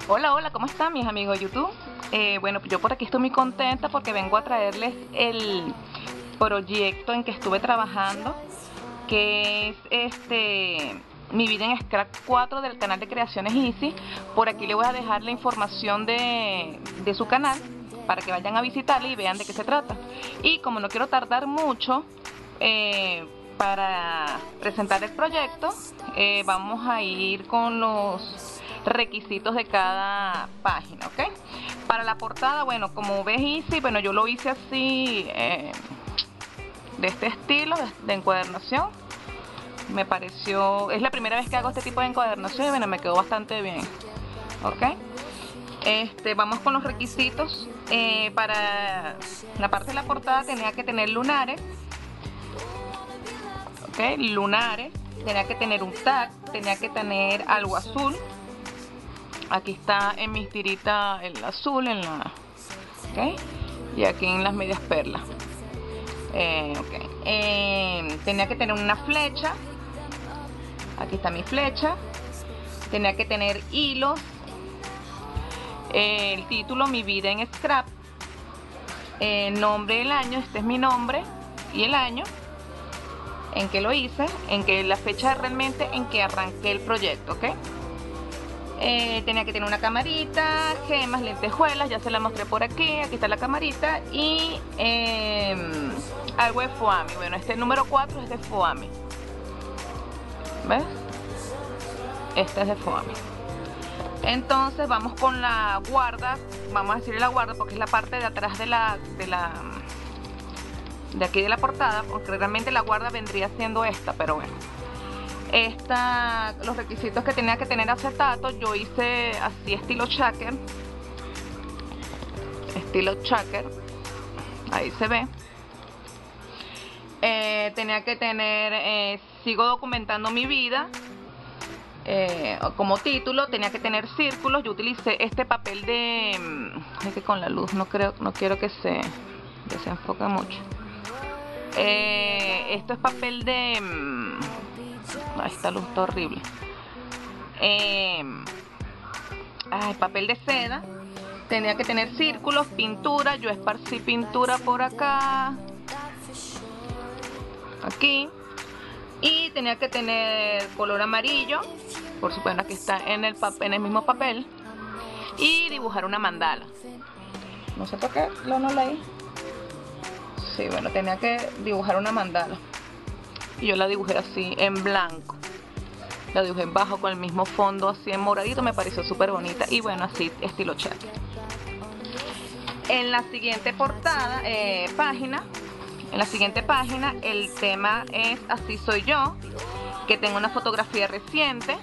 Hola, hola, ¿cómo están mis amigos de YouTube? Bueno, yo por aquí estoy muy contenta porque vengo a traerles el proyecto en que estuve trabajando, que es Mi vida en Scratch 4 del canal de Creaciones Easy. Por aquí le voy a dejar la información de su canal para que vayan a visitarle y vean de qué se trata. Y como no quiero tardar mucho para presentar el proyecto, vamos a ir con los requisitos de cada página, ¿ok? Para la portada, bueno, como ves Easy, bueno, yo lo hice así, de este estilo, de encuadernación. Me pareció, es la primera vez que hago este tipo de encuadernación y bueno, me quedó bastante bien, ¿ok? Vamos con los requisitos. Para la parte de la portada tenía que tener lunares, ¿ok? Lunares, tenía que tener un tag, tenía que tener algo azul. Aquí está en mis tiritas el azul, ¿okay? Y aquí en las medias perlas. Tenía que tener una flecha. Aquí está mi flecha. Tenía que tener hilos. El título, Mi vida en Scratch. Nombre del año, este es mi nombre y el año en que lo hice, en que la fecha realmente en que arranqué el proyecto, ¿ok? Tenía que tener una camarita, gemas, lentejuelas, ya se la mostré por aquí, aquí está la camarita y algo de foamy. Bueno, este número 4 es de foamy, ¿ves? Este es de foamy. Entonces vamos con la guarda, vamos a decirle la guarda porque es la parte de atrás de aquí de la portada, porque realmente la guarda vendría siendo esta, pero bueno. Los requisitos que tenía que tener acetato, yo hice así estilo shaker, ahí se ve. Tenía que tener sigo documentando mi vida, como título. Tenía que tener círculos. Yo utilicé este papel es que con la luz no quiero que se enfoque mucho. Esto es papel de esta luz está horrible. Papel de seda. Tenía que tener círculos, pintura. Yo esparcí pintura por acá, aquí. Y tenía que tener color amarillo, por supuesto. Aquí está en el mismo papel. Y dibujar una mandala. No sé por qué no leí. Sí, bueno, tenía que dibujar una mandala. Y yo la dibujé así en blanco. La dibujé en bajo con el mismo fondo así en moradito. Me pareció súper bonita. Y bueno, así estilo check. En la siguiente página, el tema es Así soy yo, que tengo una fotografía reciente,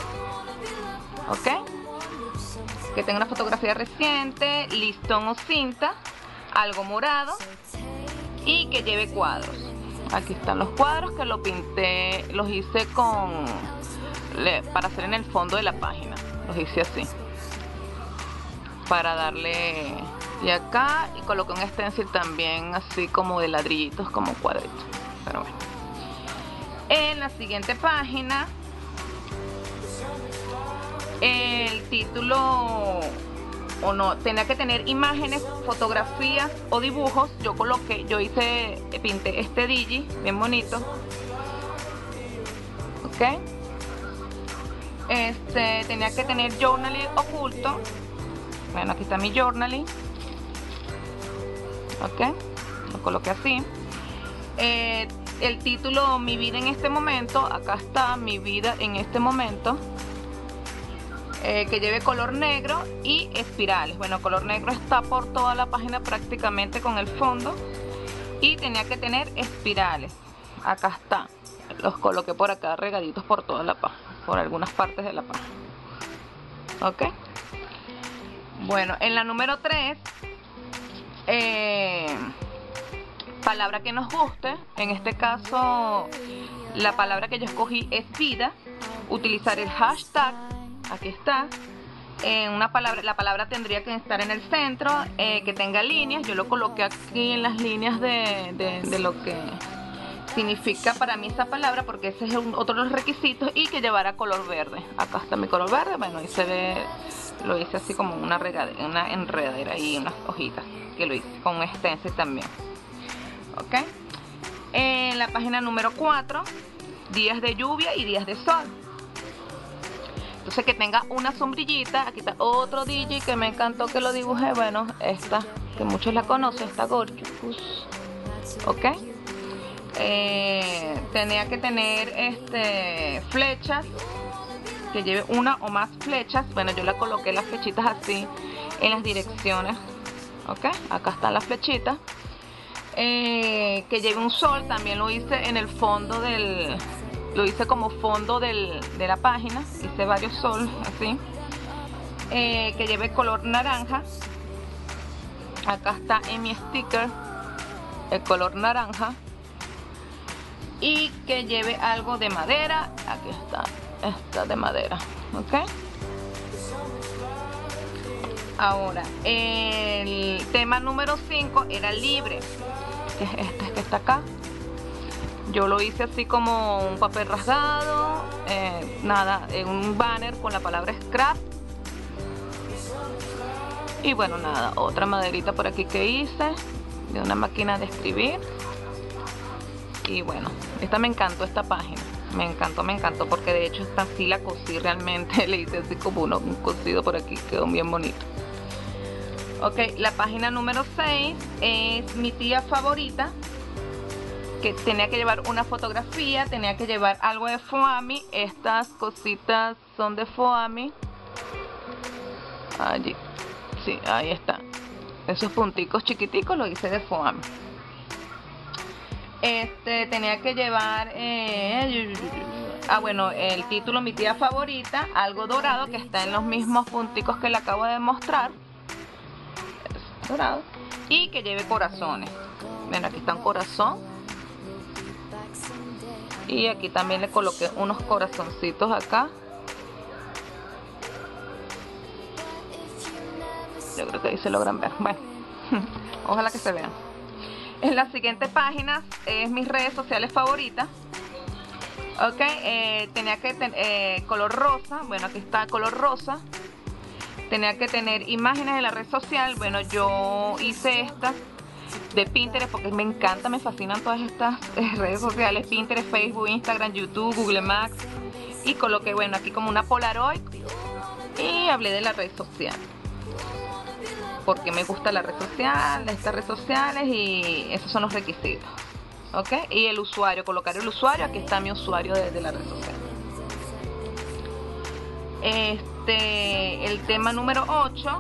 ¿ok? Que tengo una fotografía reciente, listón o cinta, algo morado y que lleve cuadros. Aquí están los cuadros que lo pinté, los hice para hacer en el fondo de la página. Los hice así, para darle. Y acá y coloqué un stencil también así como de ladrillitos, como cuadritos. Pero bueno. En la siguiente página, el título tenía que tener imágenes, fotografías o dibujos. Yo pinté este digi bien bonito, ok. Tenía que tener journaling oculto. Bueno, aquí está mi journaling, ok. Lo coloqué así. El título, Mi vida en este momento. Acá está, Mi vida en este momento. Que lleve color negro y espirales. Bueno, color negro está por toda la página prácticamente con el fondo. Y tenía que tener espirales. Acá está. Los coloqué por acá regaditos por toda la página, por algunas partes de la página, ok. Bueno, en la número 3, palabra que nos guste. En este caso, la palabra que yo escogí es vida. Utilizar el hashtag. Aquí está. La palabra tendría que estar en el centro, que tenga líneas. Yo lo coloqué aquí en las líneas de lo que significa para mí esa palabra, porque ese es otro de los requisitos, y que llevara color verde. Acá está mi color verde, bueno, ahí se ve, lo hice así como una enredadera y unas hojitas que lo hice con un stencil también. Ok, en la página número 4, días de lluvia y días de sol. Entonces que tenga una sombrillita. Aquí está otro DJ que me encantó que lo dibujé. Bueno, esta, que muchos la conocen, esta Gorgeous. Ok. Tenía que tener flechas, que lleve una o más flechas. Bueno, yo la coloqué las flechitas así en las direcciones. Ok, acá están las flechitas. Que lleve un sol, también lo hice en el fondo lo hice como fondo de la página, hice varios soles así. Que lleve color naranja. Acá está en mi sticker el color naranja. Y que lleve algo de madera. Aquí está, esta de madera. Ok. Ahora, el tema número 5 era libre, que es este que está acá. Yo lo hice así como un papel rasgado, nada, un banner con la palabra scrap. Y bueno, nada, otra maderita por aquí que hice, de una máquina de escribir. Y bueno, esta me encantó, esta página. Me encantó, porque de hecho esta sí la cosí realmente. Le hice así como un cosido por aquí, quedó bien bonito. Ok, la página número 6 es mi tía favorita, que tenía que llevar una fotografía, tenía que llevar algo de foamy. Estas cositas son de foamy. Allí, sí, ahí está. Esos punticos chiquiticos los hice de foamy. Tenía que llevar bueno, el título mi tía favorita, algo dorado, que está en los mismos punticos que le acabo de mostrar, dorado, y que lleve corazones. Ven, aquí está un corazón, y aquí también le coloqué unos corazoncitos acá. Yo creo que ahí se logran ver. Bueno, ojalá que se vean. En la siguiente página es mis redes sociales favoritas. Ok, tenía que tener color rosa. Bueno, aquí está color rosa. Tenía que tener imágenes de la red social. Bueno, yo hice estas de Pinterest porque me encanta, me fascinan todas estas redes sociales: Pinterest, Facebook, Instagram, YouTube, Google Maps. Y coloqué, bueno, aquí como una Polaroid, y hablé de la red social, porque me gusta la red social, estas redes sociales, y esos son los requisitos. Ok, y el usuario, colocar el usuario. Aquí está mi usuario de la red social. El tema número 8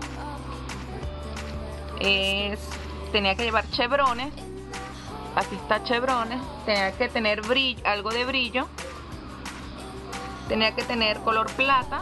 es, tenía que llevar chevrones. Aquí está chevrones. Tenía que tener brillo, algo de brillo. Tenía que tener color plata.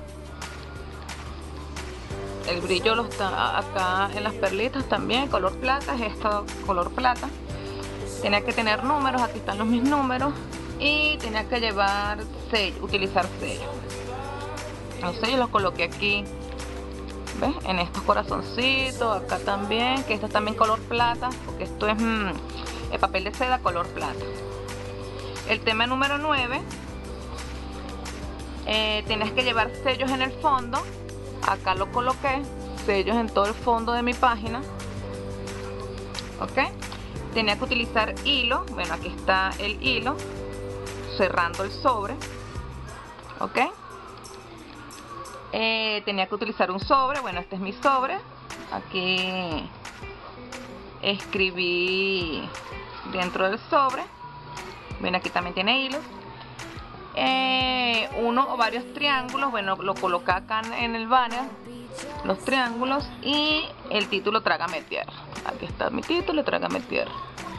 El brillo lo está acá en las perlitas también, color plata, es esto, color plata. Tenía que tener números, aquí están mis números. Y tenía que llevar sello, utilizar sello. Los sellos los coloqué aquí, ¿ves? En estos corazoncitos, acá también, que esto es también color plata, porque esto es el papel de seda color plata. El tema número 9, tienes que llevar sellos en el fondo. Acá lo coloqué, sellos en todo el fondo de mi página. Ok, tenía que utilizar hilo. Bueno, aquí está el hilo, cerrando el sobre. Ok, tenía que utilizar un sobre. Bueno, este es mi sobre. Aquí escribí dentro del sobre. Ven, aquí también tiene hilos. Uno o varios triángulos. Bueno, lo coloqué acá en el banner, los triángulos, y el título Trágame Tierra. Aquí está mi título, Trágame Tierra.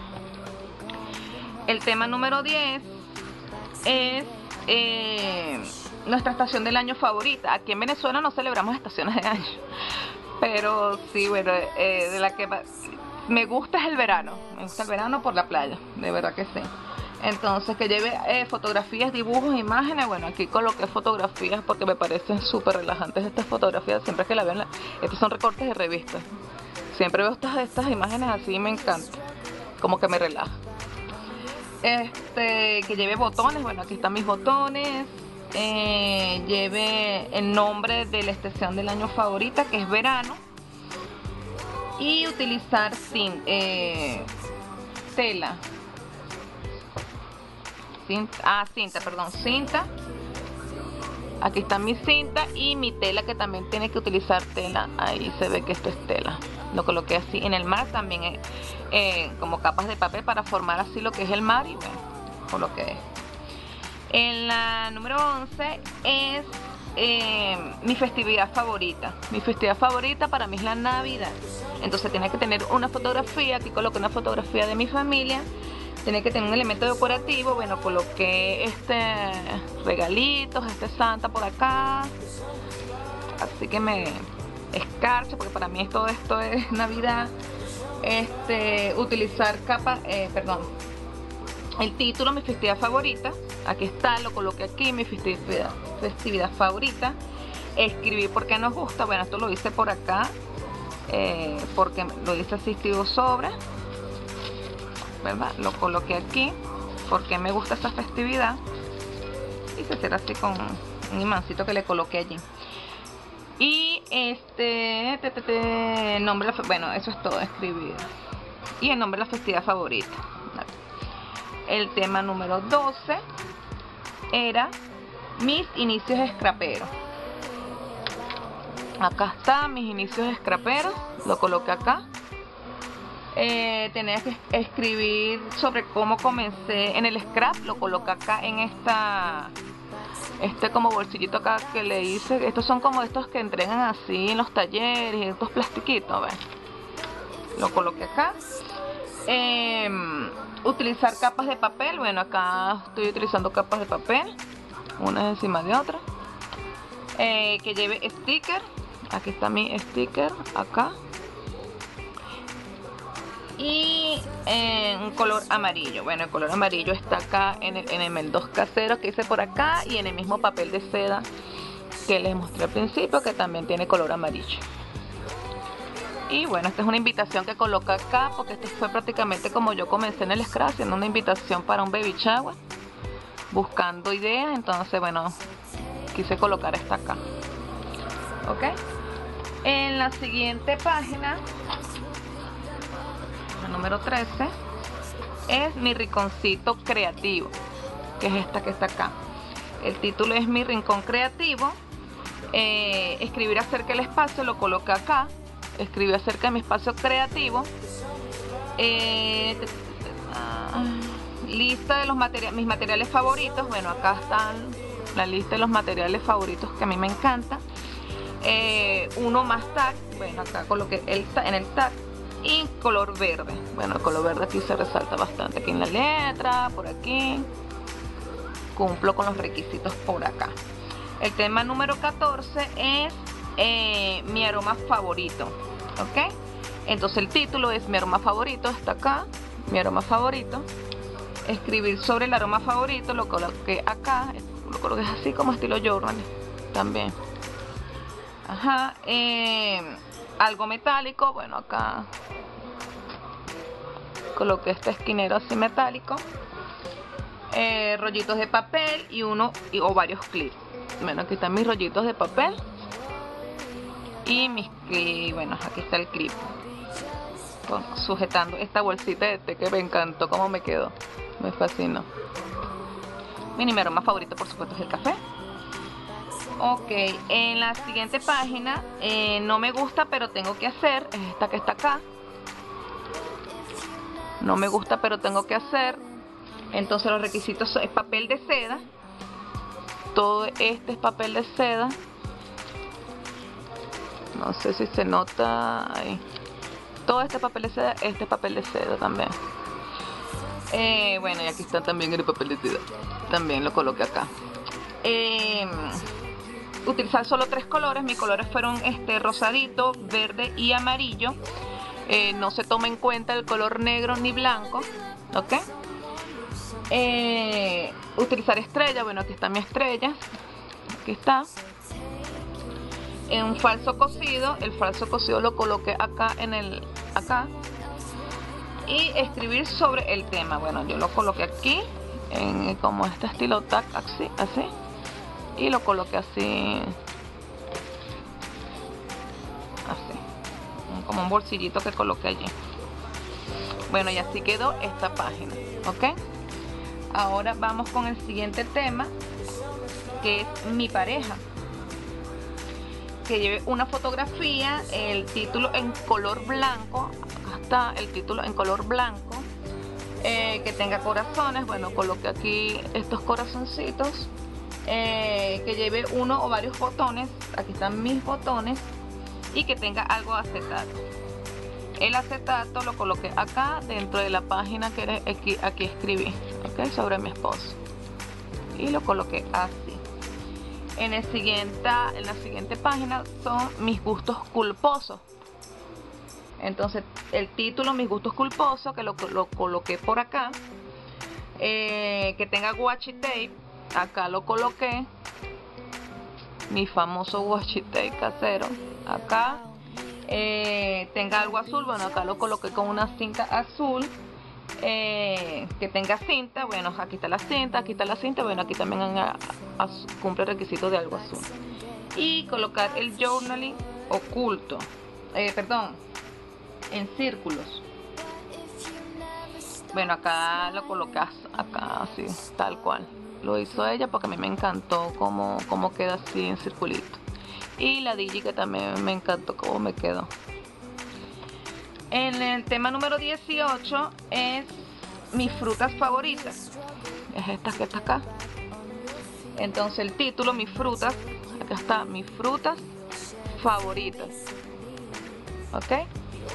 El tema número 10 es nuestra estación del año favorita. Aquí en Venezuela no celebramos estaciones de año, pero sí, bueno, de la que me gusta es el verano. Me gusta el verano por la playa, de verdad que sí. Entonces, que lleve fotografías, dibujos, imágenes. Bueno, aquí coloqué fotografías porque me parecen súper relajantes estas fotografías. Siempre que la ven, estos son recortes de revistas. Siempre veo estas imágenes así y me encanta, como que me relaja. Que lleve botones, bueno, aquí están mis botones. Lleve el nombre de la estación del año favorita, que es verano. Y utilizar tela. Cinta. Aquí está mi cinta y mi tela, que también tiene que utilizar tela. Ahí se ve que esto es tela. Lo coloqué así en el mar también, como capas de papel para formar así lo que es el mar, y bueno, coloqué. En la número 11 es mi festividad favorita. Mi festividad favorita para mí es la Navidad. Entonces tiene que tener una fotografía. Aquí coloqué una fotografía de mi familia. Tiene que tener un elemento decorativo. Bueno, coloqué regalitos, Santa por acá. Así que me escarcha, porque para mí todo esto es Navidad. Utilizar el título, mi festividad favorita. Aquí está, lo coloqué aquí, mi festividad favorita. Escribir por qué nos gusta. Bueno, esto lo hice por acá, porque lo hice asistido sobre, ¿verdad? Lo coloqué aquí, porque me gusta esta festividad. Y se cierra así con un imancito que le coloqué allí. Y nombre, bueno, eso es todo, escribir. Y el nombre de la festividad favorita. El tema número 12 era mis inicios scraperos. Acá está, mis inicios scraperos. Lo coloqué acá. Tenía que escribir sobre cómo comencé en el scrap. Lo coloqué acá en como bolsillito acá que le hice. Estos son como estos que entregan así en los talleres, estos plastiquitos, ¿ves? Lo coloqué acá. Utilizar capas de papel. Bueno, acá estoy utilizando capas de papel, unas encima de otras. Que lleve sticker. Aquí está mi sticker, acá. Y un color amarillo. Bueno, el color amarillo está acá en el 2 casero que hice por acá, y en el mismo papel de seda que les mostré al principio, que también tiene color amarillo. Y bueno, esta es una invitación que coloco acá, porque esto fue prácticamente como yo comencé en el scrap, haciendo una invitación para un baby shower, buscando ideas. Entonces, bueno, quise colocar esta acá. Ok. En la siguiente página, la número 13, es mi rinconcito creativo, que es esta que está acá. El título es mi rincón creativo. Escribir acerca del espacio, lo coloqué acá. Escribí acerca de mi espacio creativo. Lista de mis materiales favoritos. Bueno, acá están la lista de los materiales favoritos que a mí me encantan. Uno más tag. Bueno, acá coloqué en el tag. Y color verde. Bueno, el color verde aquí se resalta bastante. Aquí en la letra, por aquí. Cumplo con los requisitos por acá. El tema número 14 es mi aroma favorito. Ok. Entonces el título es mi aroma favorito. Está acá. Mi aroma favorito. Escribir sobre el aroma favorito. Lo coloqué acá. Lo coloqué así como estilo journal. También. Ajá. Algo metálico. Bueno, acá coloqué este esquinero así metálico. Rollitos de papel y o varios clips. Bueno, aquí están mis rollitos de papel. Y bueno, aquí está el clip sujetando esta bolsita de té, que me encantó cómo me quedó. Me fascinó. Mi aroma favorito, por supuesto, es el café. Ok, en la siguiente página, no me gusta pero tengo que hacer, es esta que está acá. No me gusta pero tengo que hacer. Entonces los requisitos es papel de seda. Todo este es papel de seda. No sé si se nota ahí. Todo este papel de seda, este es papel de seda también. Bueno, y aquí está también el papel de seda. También lo coloqué acá. Utilizar solo 3 colores. Mis colores fueron rosadito, verde y amarillo. No se toma en cuenta el color negro ni blanco. Ok. Utilizar estrella. Bueno, aquí está mi estrella. Aquí está. Un falso cosido. El falso cosido lo coloqué acá acá. y escribir sobre el tema. Bueno, yo lo coloqué aquí en como este estilo tag, así, y lo coloqué así, como un bolsillito que coloqué allí. Bueno, y así quedó esta página, ¿ok? Ahora vamos con el siguiente tema, que es mi pareja. Que lleve una fotografía, el título en color blanco. Acá está el título en color blanco. Que tenga corazones. Bueno, coloqué aquí estos corazoncitos. Que lleve uno o varios botones. Aquí están mis botones. Y que tenga algo de acetato. El acetato lo coloqué acá dentro de la página que aquí escribí, ¿ok? Sobre mi esposo. Y lo coloqué así. En la siguiente página son mis gustos culposos. Entonces el título, mis gustos culposos, que lo coloqué por acá. Que tenga washi tape, acá lo coloqué. Mi famoso washi tape casero, acá. Tenga algo azul, bueno, acá lo coloqué con una cinta azul. Que tenga cinta, bueno, aquí está la cinta, bueno, aquí también cumple el requisito de algo azul. Y colocar el journaling oculto, en círculos. Bueno, acá lo colocas acá así, tal cual. Lo hizo ella porque a mí me encantó cómo queda así en circulito. Y la Digi, que también me encantó cómo me quedó. En el tema número 18 es mis frutas favoritas. Es esta que está acá. Entonces el título, mis frutas. Acá está, mis frutas favoritas. ¿Ok?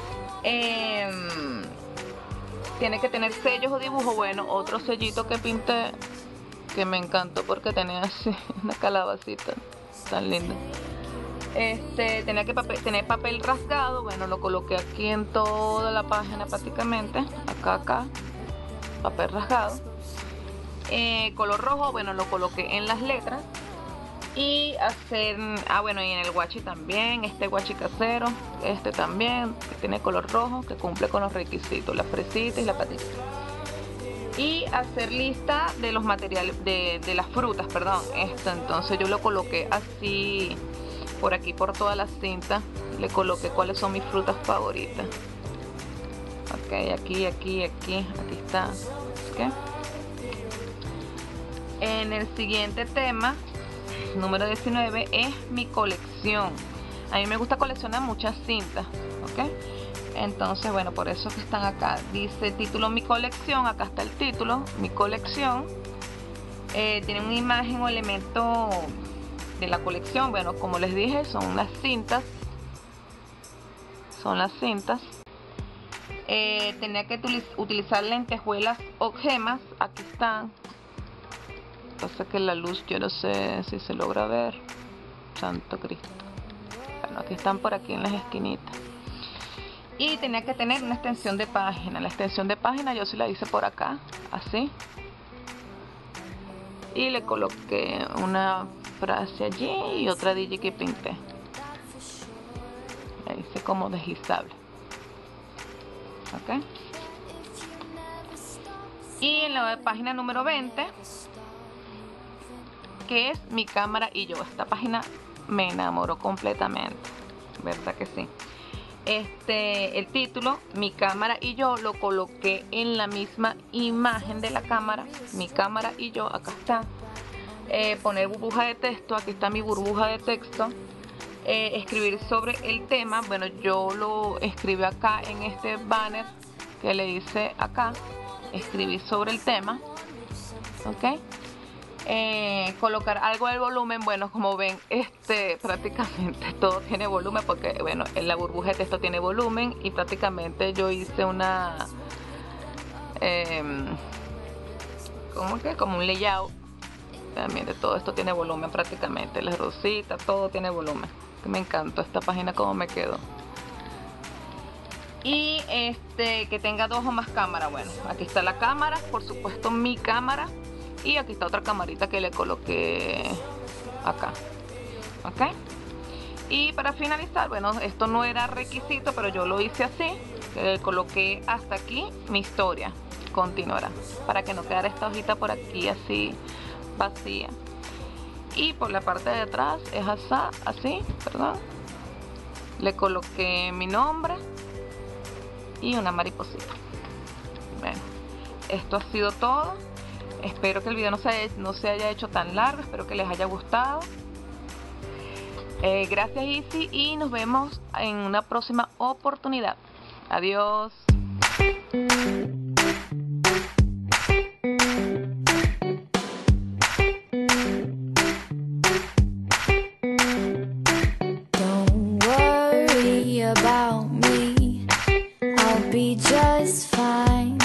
Tiene que tener sellos o dibujos. Bueno, otro sellito que pinté que me encantó porque tenía así una calabacita tan linda. Tenía que tener papel rasgado. Bueno, lo coloqué aquí en toda la página prácticamente. Acá, papel rasgado. Color rojo, bueno, lo coloqué en las letras. Y hacer, bueno, y en el washi también, este washi casero, también, que tiene color rojo, que cumple con los requisitos, las fresitas y la patita. Y hacer lista de los materiales, de las frutas, perdón, entonces yo lo coloqué así, por aquí, por toda la cinta, le coloqué cuáles son mis frutas favoritas. Ok, aquí está. Okay. En el siguiente tema, número 19, es mi colección. A mí me gusta coleccionar muchas cintas, ¿ok? Entonces, bueno, por eso que están acá. Dice título mi colección, acá está el título, mi colección. Tiene una imagen o elemento de la colección. Bueno, como les dije, son las cintas. Tenía que utilizar lentejuelas o gemas. Aquí están. Pasa que la luz, yo no sé si se logra ver. Santo Cristo. Bueno, aquí están por aquí en las esquinitas. Y tenía que tener una extensión de página. La extensión de página yo sí la hice por acá, así. Y le coloqué una frase allí y otra digi que pinté. La hice como deslizable. Ok. Y en la página número 20, que es mi cámara y yo. Esta página me enamoró completamente, ¿verdad que sí? El título, mi cámara y yo, lo coloqué en la misma imagen de la cámara. Mi cámara y yo, acá está. Poner burbuja de texto, aquí está mi burbuja de texto. Escribir sobre el tema. Bueno, yo lo escribí acá en este banner que le hice acá. Escribí sobre el tema. Ok. Colocar algo del volumen. Bueno, como ven, prácticamente todo tiene volumen, porque bueno, en la burbuja de texto tiene volumen, y prácticamente yo hice una como un layout también de todo esto. Tiene volumen prácticamente, las rositas, todo tiene volumen. Me encantó esta página como me quedó. Y que tenga 2 o más cámaras. Bueno, aquí está la cámara, por supuesto mi cámara. Y aquí está otra camarita que le coloqué acá. Ok. Y para finalizar, bueno, esto no era requisito, pero yo lo hice así. Le coloqué hasta aquí, mi historia continuará, para que no quedara esta hojita por aquí así vacía. Y por la parte de atrás es así, perdón, le coloqué mi nombre y una mariposita. Bueno, esto ha sido todo. Espero que el video no se haya hecho tan largo, espero que les haya gustado. Gracias Isi, y nos vemos en una próxima oportunidad. Adiós. Don't worry about me, I'll be just fine.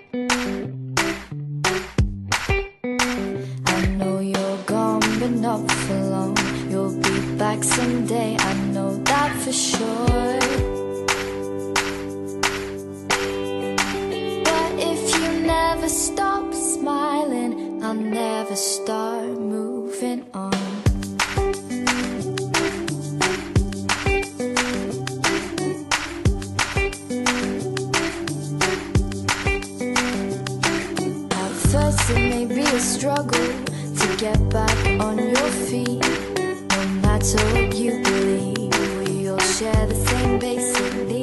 I know you're gone but not for long. You'll be back someday, I know that for sure. Stop smiling, I'll never start moving on. At first it may be a struggle to get back on your feet. No matter what you believe, we all share the same basic needs.